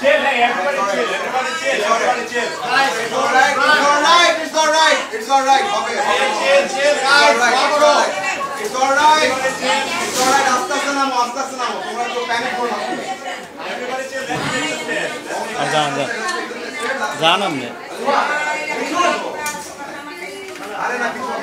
chill, hey, everybody chill, everybody chill, everybody chill. Guys, it's alright, it's alright, it's alright, it's alright. Okay, Chill, guys, it's alright, it's alright. After namo, তোমরা তো panic করো না। everybody chill, let's fix the stairs. Janam না আরে না কিছু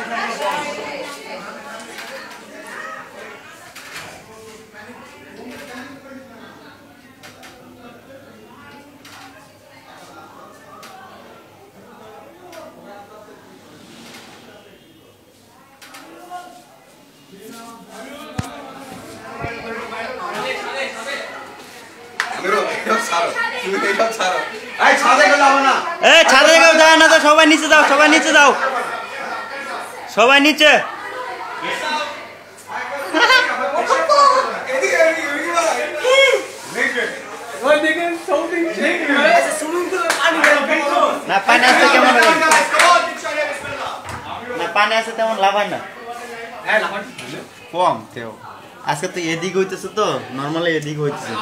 ছাদে কেউ যায় না তো সবাই নিচে যাও সবাই নিচে না পানি আসতে কেমন না পানি আসতে তেমন লাভ হয় না কম তেও আজকে তো এদিক হইতেছে তো নরমালি এদিক হইতেছে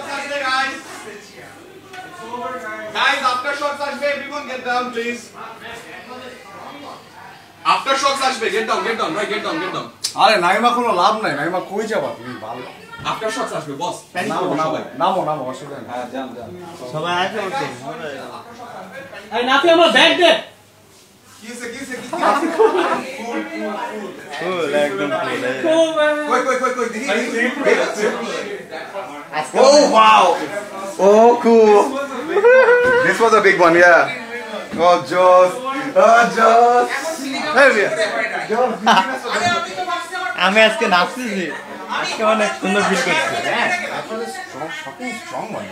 Guys, aftershocks ashbe, everyone get down, please. Aftershocks ashbe, get down, right, get down. আরে নাইমা কোনো লাভ নাই নাইমা কই যাবা তুমি ভালো Aftershocks ashbe, boss. Panic নামো করো সবাই। নামো অসুবিধা নেই হ্যাঁ যান সবাই আসে ওঠে এই নাতি আমার ব্যাগ দে কিসে ফুল একদম কই দেখি Oh wow oh cool this was a big one yeah oh Joss hey Joss আমি আজকে নাচতেছি আজকে অনেক সুন্দর ফিল করছি আসলে strong one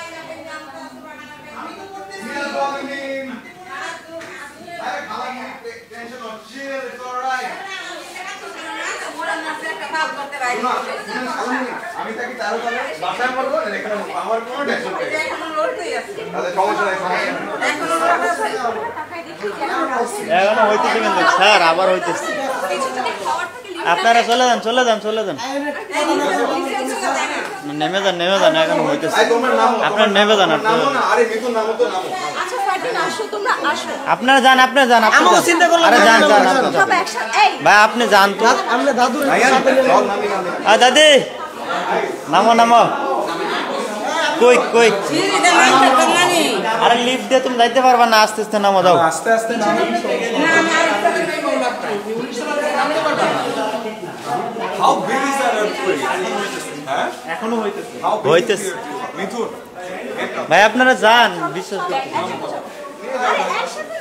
আমি থাকি তার তাহলে বাসায় বলবো না এখানে আমার কোনো টেনশন নেই এখনো লড়তেই আছে আরে সমস্যা নাই এখনো লড়তেছে এখনো হইতেছে কিন্তু স্যার আবার হইতেছে আপনারা চলে যান নেমে যান এখনো হইতেছে আপনারা নেমে যান আরে মিথুন নামো তো নামো আচ্ছা ফাটিন আসো তোমরা আসো আপনারা যান আমও চিন্তা করলাম আরে যান সবাই একসাথে এই ভাই আপনি যান তো আমরা দাদুর দাদি নামো কই আরে লিফট দিয়ে তুমি যাইতে পারবা না আস্তে আস্তে নামো দাও আস্তে নামো How big is that earthquake? হ্যাঁ এখনো হইতেছে মিথুন ভাই আপনারা যান বিশ্বাস করতে আরে একসাথে